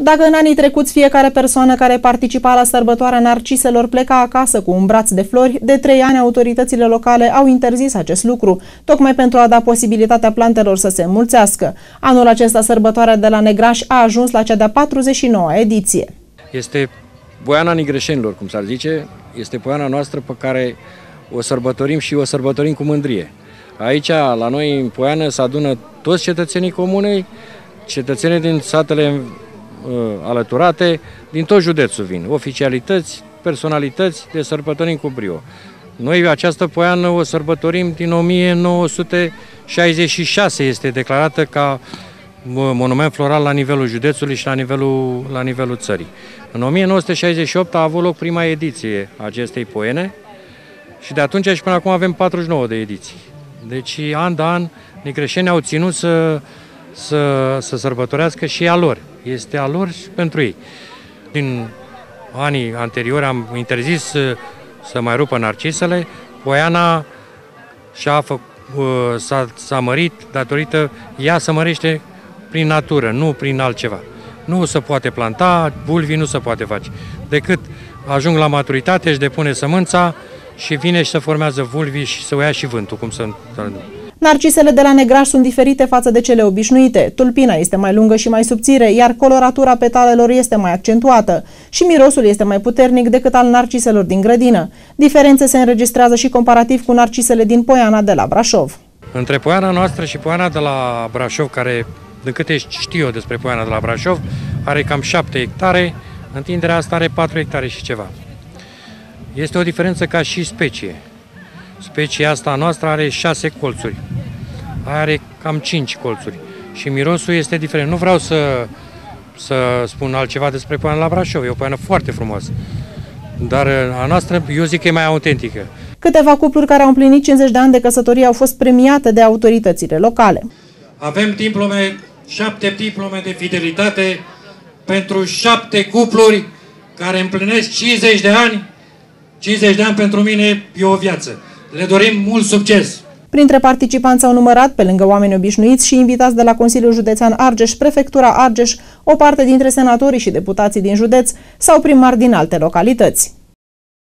Dacă în anii trecuți fiecare persoană care participa la sărbătoarea Narciselor pleca acasă cu un braț de flori, de 3 ani autoritățile locale au interzis acest lucru, tocmai pentru a da posibilitatea plantelor să se înmulțească. Anul acesta sărbătoarea de la Negraș a ajuns la cea de-a 49-a ediție. Este Poiana Nigreșenilor, cum s-ar zice, este poiana noastră pe care o sărbătorim și o sărbătorim cu mândrie. Aici, la noi, în Poiană, se adună toți cetățenii comunei, cetățenii din satele alăturate, din tot județul vin, oficialități, personalități, de sărbătorim cu brio. Noi această poiană o sărbătorim din 1966, este declarată ca monument floral la nivelul județului și la nivelul țării. În 1968 a avut loc prima ediție a acestei poiene și de atunci și până acum avem 49 de ediții. Deci, an de an, nigreșenii au ținut să sărbătorească și a lor. Este a lor și pentru ei. Din anii anteriori am interzis să mai rupă narcisele. Poiana s-a mărit datorită, ea se mărește prin natură, nu prin altceva. Nu se poate planta, vulvii nu se poate face. Decât ajung la maturitate, își depune sămânța și vine și se formează vulvii și se o ia și vântul, cum se întâmplă. Narcisele de la Negraș sunt diferite față de cele obișnuite. Tulpina este mai lungă și mai subțire, iar coloratura petalelor este mai accentuată și mirosul este mai puternic decât al narciselor din grădină. Diferențe se înregistrează și comparativ cu narcisele din Poiana de la Brașov. Între poiana noastră și poiana de la Brașov, care, din câte știu eu despre poiana de la Brașov, are cam 7 hectare, întinderea asta are 4 hectare și ceva. Este o diferență ca și specie. Specia asta noastră are 6 colțuri, aia are cam 5 colțuri și mirosul este diferent. Nu vreau să spun altceva despre poiana la Brașov, e o poiană foarte frumoasă, dar a noastră eu zic că e mai autentică. Câteva cupluri care au împlinit 50 de ani de căsătorie au fost premiate de autoritățile locale. Avem 7 diplome de fidelitate pentru 7 cupluri care împlinesc 50 de ani. 50 de ani pentru mine e o viață. Le dorim mult succes! Printre participanți au numărat, pe lângă oameni obișnuiți și invitați de la Consiliul Județean Argeș, Prefectura Argeș, o parte dintre senatorii și deputații din județ sau primari din alte localități.